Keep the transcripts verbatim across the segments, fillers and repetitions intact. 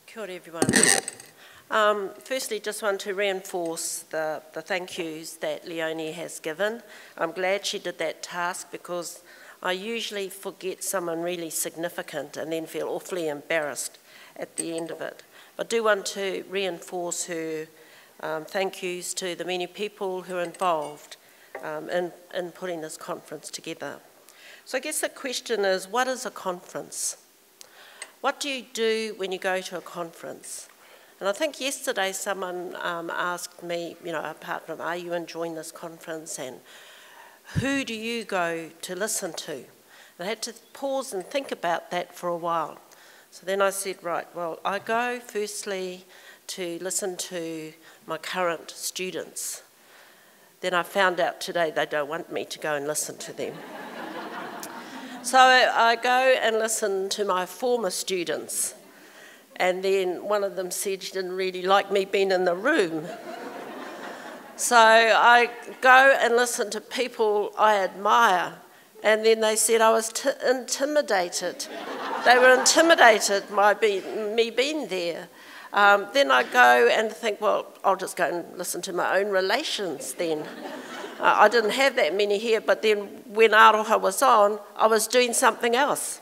Kia ora everyone. Um, firstly, just want to reinforce the, the thank yous that Leonie has given. I'm glad she did that task because I usually forget someone really significant and then feel awfully embarrassed at the end of it. I do want to reinforce her um, thank yous to the many people who are involved um, in, in putting this conference together. So I guess the question is, what is a conference? What do you do when you go to a conference? And I think yesterday someone um, asked me, you know, apart from, are you enjoying this conference, and who do you go to listen to? And I had to pause and think about that for a while. So then I said, right, well, I go firstly to listen to my current students. Then I found out today they don't want me to go and listen to them. So I go and listen to my former students, and then one of them said she didn't really like me being in the room. So I go and listen to people I admire, and then they said I was t intimidated. They were intimidated by be me being there. Um, then I go and think, well, I'll just go and listen to my own relations then. Uh, I didn't have that many here, but then when Aroha was on, I was doing something else.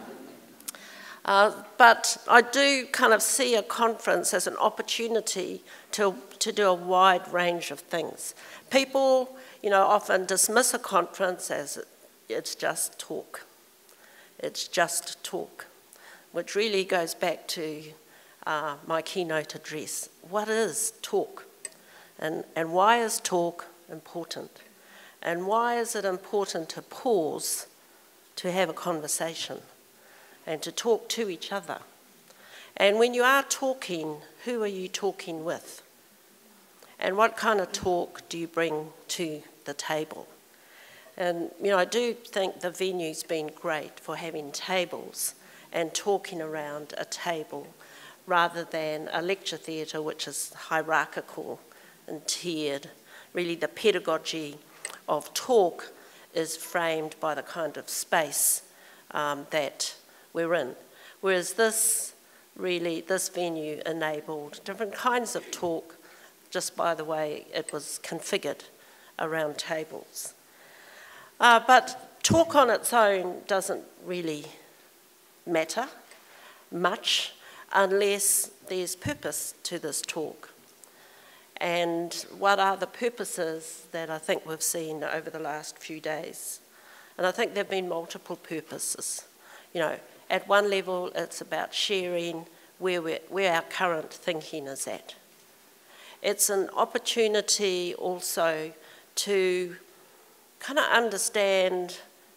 Uh, but I do kind of see a conference as an opportunity to, to do a wide range of things. People, you know, often dismiss a conference as it, it's just talk. It's just talk, which really goes back to uh, my keynote address. What is talk? And, and why is talk important? And why is it important to pause to have a conversation and to talk to each other? And when you are talking, who are you talking with? And what kind of talk do you bring to the table? And, you know, I do think the venue's been great for having tables and talking around a table rather than a lecture theatre which is hierarchical and tiered. Really, the pedagogy of talk is framed by the kind of space um, that we're in. Whereas this, really, this venue enabled different kinds of talk just by the way it was configured around tables. Uh, but talk on its own doesn't really matter much unless there's purpose to this talk. And what are the purposes that I think we've seen over the last few days? And I think there have been multiple purposes. You know, at one level, it's about sharing where, we're, where our current thinking is at. It's an opportunity also to kind of understand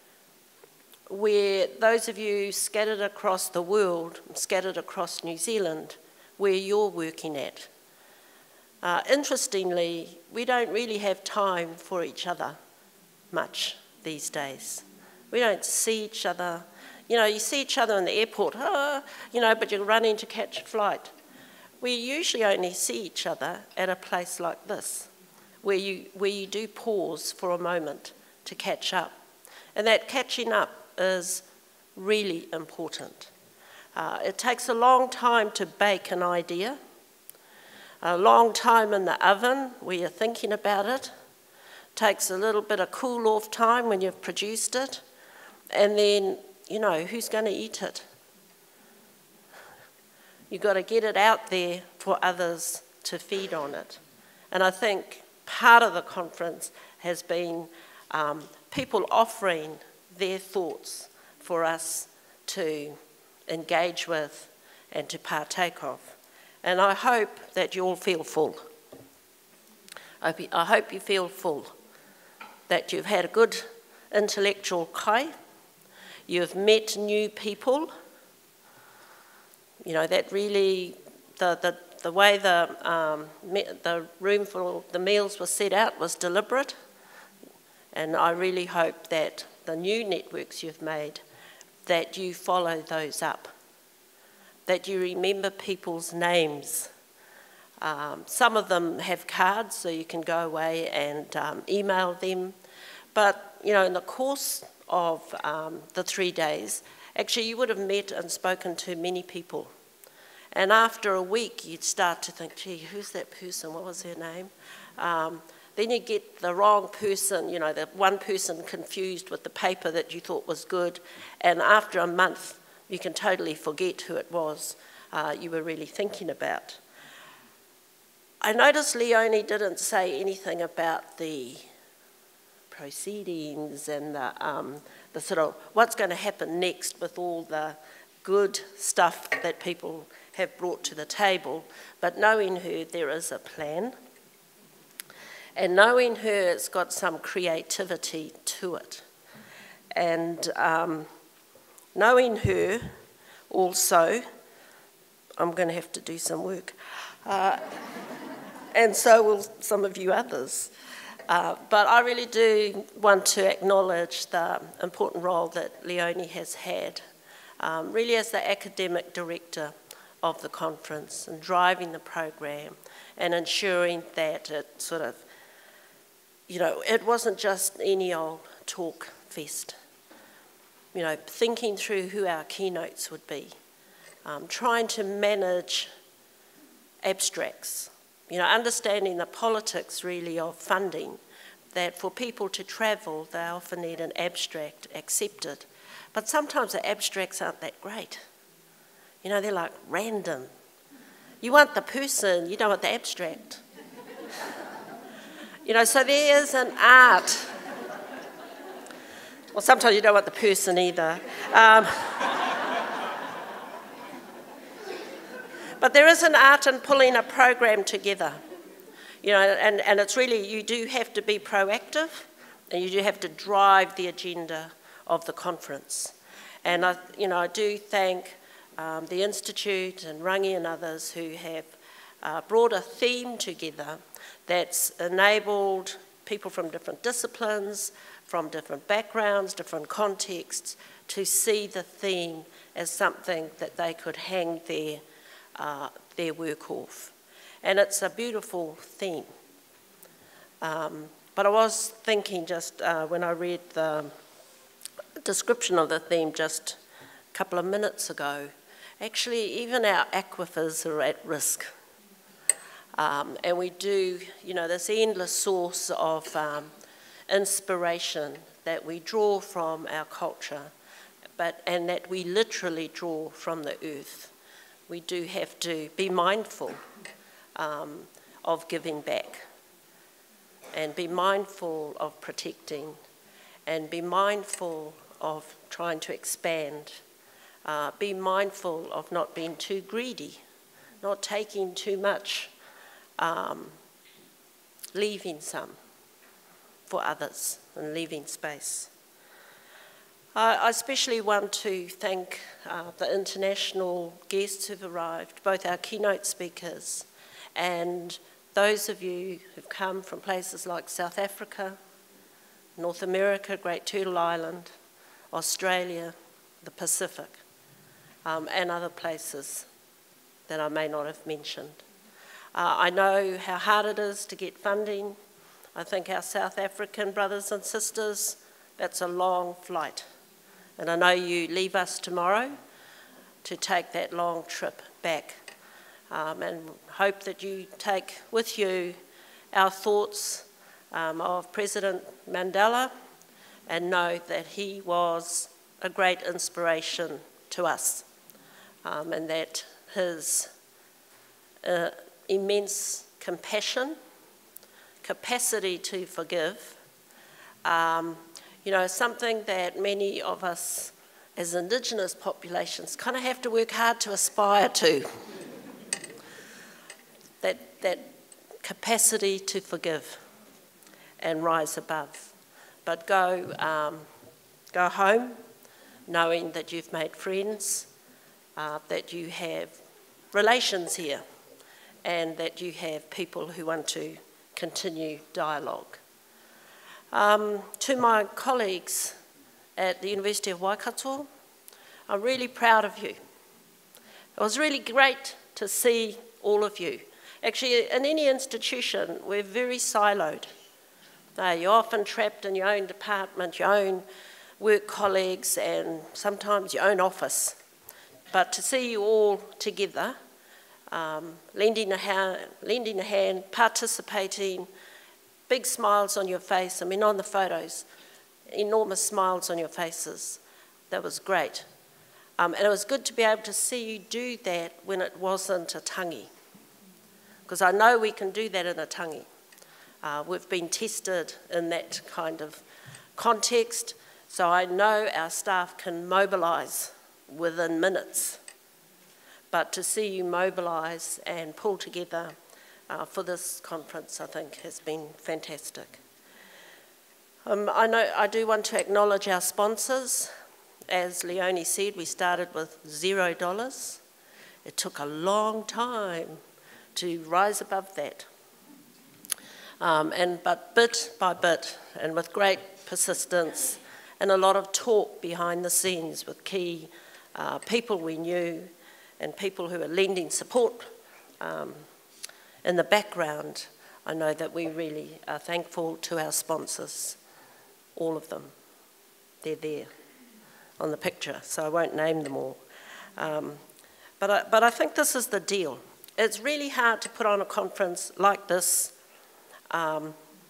where those of you scattered across the world, scattered across New Zealand, where you're working at. Uh, interestingly, we don't really have time for each other much these days. We don't see each other. You know, you see each other in the airport, oh, you know, but you're running to catch a flight. We usually only see each other at a place like this, where you, where you do pause for a moment to catch up. And that catching up is really important. Uh, it takes a long time to bake an idea. A long time in the oven where you're thinking about it. Takes a little bit of cool off time when you've produced it. And then, you know, who's going to eat it? You've got to get it out there for others to feed on it. And I think part of the conference has been um, people offering their thoughts for us to engage with and to partake of. And I hope that you all feel full. I hope you feel full, that you've had a good intellectual kai, you've met new people. You know, that really, the, the, the way the, um, the room for the meals was set out was deliberate. And I really hope that the new networks you've made, that you follow those up. That you remember people's names. Um, some of them have cards, so you can go away and um, email them. But, you know, in the course of um, the three days, actually you would have met and spoken to many people. And after a week, you'd start to think, gee, who's that person? What was their name? Um, then you get the wrong person, you know, the one person confused with the paper that you thought was good. And after a month, you can totally forget who it was uh, you were really thinking about. I noticed Leonie didn't say anything about the proceedings and the, um, the sort of what's going to happen next with all the good stuff that people have brought to the table. But knowing her, there is a plan. And knowing her, it's got some creativity to it. And um, knowing her also, I'm going to have to do some work. Uh, and so will some of you others. Uh, but I really do want to acknowledge the important role that Leonie has had, um, really as the academic director of the conference and driving the program and ensuring that it sort of, you know, it wasn't just any old talk fest. You know, thinking through who our keynotes would be, um, trying to manage abstracts, you know, understanding the politics really of funding, that for people to travel, they often need an abstract accepted. But sometimes the abstracts aren't that great. You know, they're like random. You want the person, you don't want the abstract. You know, so there is an art. Well, sometimes you don't want the person either. Um, but there is an art in pulling a program together. You know, and, and it's really, you do have to be proactive and you do have to drive the agenda of the conference. And I, you know, I do thank um, the Institute and Rangi and others who have uh, brought a theme together that's enabled people from different disciplines, from different backgrounds, different contexts, to see the theme as something that they could hang their, uh, their work off. And it's a beautiful theme. Um, but I was thinking just uh, when I read the description of the theme just a couple of minutes ago, actually even our aquifers are at risk. Um, and we do, you know, this endless source of um, inspiration that we draw from our culture, but, and that we literally draw from the earth. We do have to be mindful um, of giving back and be mindful of protecting and be mindful of trying to expand. Uh, be mindful of not being too greedy, not taking too much, Um, leaving some for others and leaving space. I, I especially want to thank uh, the international guests who've arrived, both our keynote speakers and those of you who've come from places like South Africa, North America, Great Turtle Island, Australia, the Pacific, um, and other places that I may not have mentioned. Uh, I know how hard it is to get funding. I think our South African brothers and sisters, that's a long flight. And I know you leave us tomorrow to take that long trip back. Um, and hope that you take with you our thoughts um, of President Mandela and know that he was a great inspiration to us, um, and that his uh, immense compassion, capacity to forgive, um, you know, something that many of us as Indigenous populations kind of have to work hard to aspire to. that, that capacity to forgive and rise above. But go, um, go home knowing that you've made friends, uh, that you have relations here, and that you have people who want to continue dialogue. Um, to my colleagues at the University of Waikato, I'm really proud of you. It was really great to see all of you. Actually, in any institution, we're very siloed. Uh, you're often trapped in your own department, your own work colleagues, and sometimes your own office. But to see you all together um, lending, a hand, lending a hand, participating, big smiles on your face. I mean, on the photos, enormous smiles on your faces. That was great. Um, and it was good to be able to see you do that when it wasn't a tangi. Because I know we can do that in a tangi. Uh, we've been tested in that kind of context, so I know our staff can mobilise within minutes. But to see you mobilise and pull together uh, for this conference, I think, has been fantastic. Um, I know I do want to acknowledge our sponsors. As Leonie said, we started with zero dollars. It took a long time to rise above that. Um, and but bit by bit, and with great persistence, and a lot of talk behind the scenes with key uh, people we knew, and people who are lending support um, in the background, I know that we really are thankful to our sponsors, all of them. They're there on the picture, so I won't name them all. Um, but, I, but I think this is the deal. It's really hard to put on a conference like this um,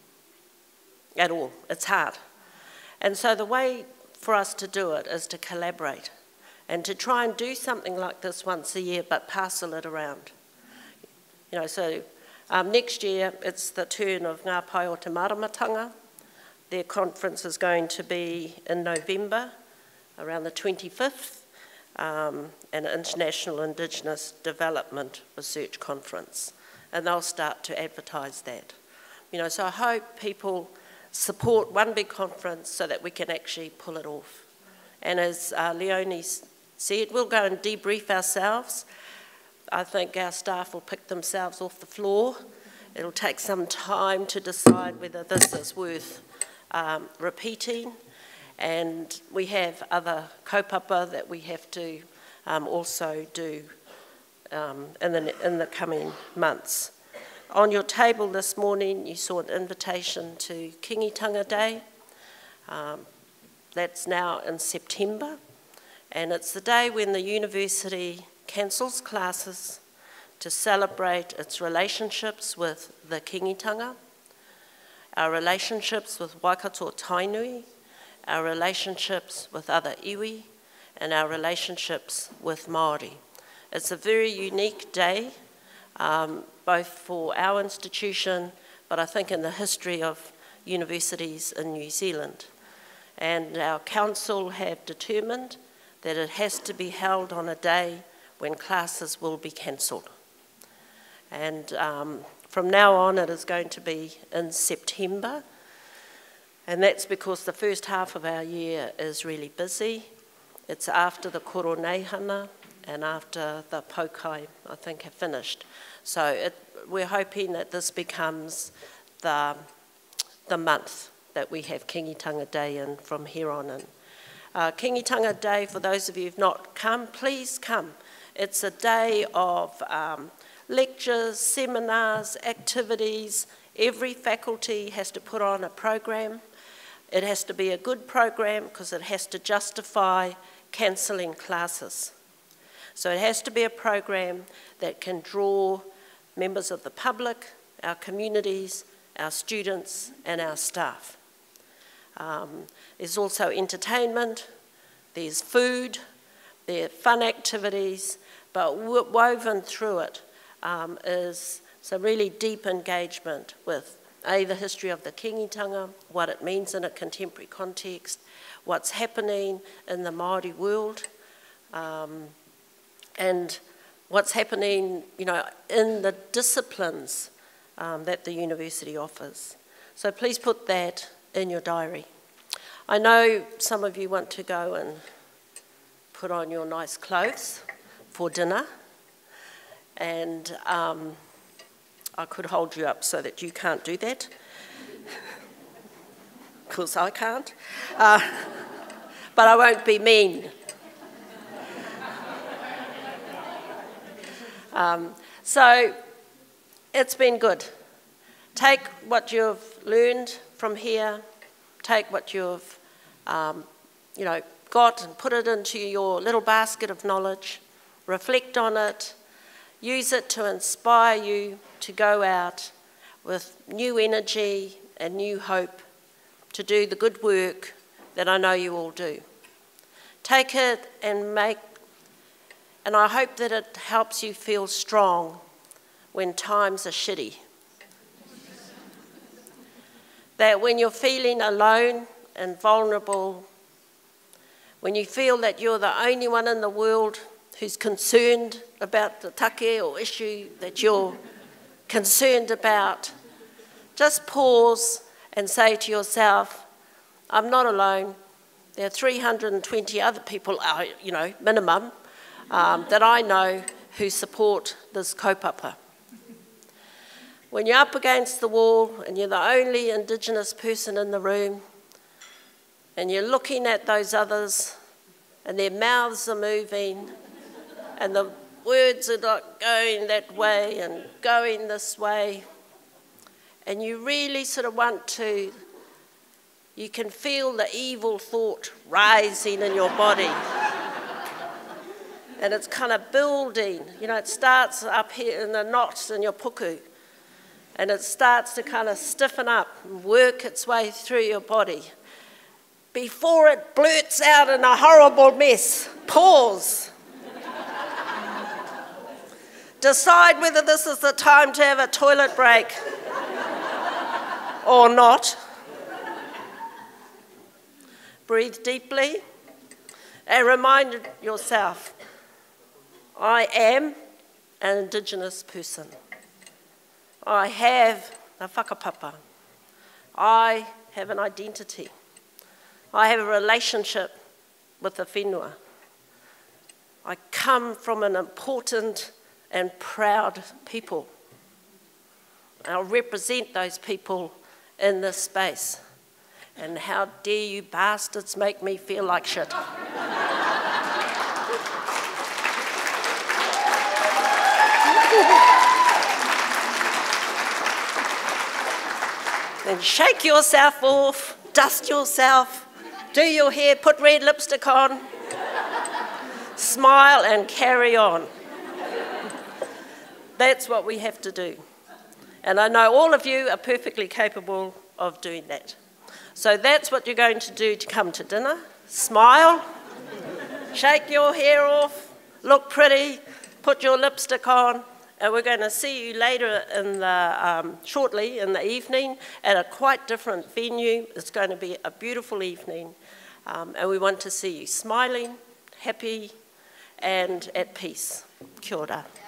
at all. It's hard. And so the way for us to do it is to collaborate and to try and do something like this once a year, but parcel it around. You know, so um, next year it's the turn of Ngā Pai o Te Maramatanga. Their conference is going to be in November, around the twenty-fifth, um, an International Indigenous Development Research Conference. And they'll start to advertise that. You know, so I hope people support one big conference so that we can actually pull it off. And as uh, Leonie said, we'll go and debrief ourselves. I think our staff will pick themselves off the floor. It'll take some time to decide whether this is worth um, repeating. And we have other kaupapa that we have to um, also do um, in, the, in the coming months. On your table this morning, you saw an invitation to Kingitanga Day. Um, that's now in September, and it's the day when the university cancels classes to celebrate its relationships with the Kingitanga, our relationships with Waikato Tainui, our relationships with other iwi, and our relationships with Māori. It's a very unique day, um, both for our institution, but I think in the history of universities in New Zealand. And our council have determined that it has to be held on a day when classes will be cancelled. And um, from now on it is going to be in September. And that's because the first half of our year is really busy. It's after the koroneihana and after the paukai, I think, have finished. So it, we're hoping that this becomes the, the month that we have Kingitanga Day in from here on in. Uh, Kingitanga Day, for those of you who've not come, please come. It's a day of um, lectures, seminars, activities. Every faculty has to put on a program. It has to be a good program because it has to justify cancelling classes. So it has to be a program that can draw members of the public, our communities, our students and our staff. Um, there's also entertainment, there's food, there are fun activities, but woven through it um, is some really deep engagement with A, the history of the Kingitanga, what it means in a contemporary context, what's happening in the Māori world, um, and what's happening, you know, in the disciplines um, that the university offers. So please put that in your diary. I know some of you want to go and put on your nice clothes for dinner, and um, I could hold you up so that you can't do that, because I can't, uh, but I won't be mean. Um, so it's been good. Take what you've learned from here, take what you've um, you know, got and put it into your little basket of knowledge, reflect on it, Use it to inspire you to go out with new energy and new hope to do the good work that I know you all do. Take it and make, and I hope that it helps you feel strong when times are shitty. That when you're feeling alone and vulnerable, when you feel that you're the only one in the world who's concerned about the take or issue that you're concerned about, just pause and say to yourself, I'm not alone. There are three hundred twenty other people, you know, minimum, um, that I know who support this kaupapa. When you're up against the wall and you're the only Indigenous person in the room and you're looking at those others and their mouths are moving and the words are like going that way and going this way, and you really sort of want to, you can feel the evil thought rising in your body. And it's kind of building, you know, it starts up here in the knots in your puku, and it starts to kind of stiffen up and work its way through your body. Before it blurts out in a horrible mess, pause. Decide whether this is the time to have a toilet break or not. Breathe deeply and remind yourself, I am an Indigenous person. I have a whakapapa. I have an identity. I have a relationship with the whenua. I come from an important and proud people. I'll represent those people in this space. And how dare you bastards make me feel like shit. Then shake yourself off, dust yourself, do your hair, put red lipstick on, smile and carry on. That's what we have to do. And I know all of you are perfectly capable of doing that. So that's what you're going to do to come to dinner. Smile, shake your hair off, look pretty, put your lipstick on, and we're going to see you later in the, um, shortly in the evening at a quite different venue. It's going to be a beautiful evening, um, and we want to see you smiling, happy, and at peace. Kia ora.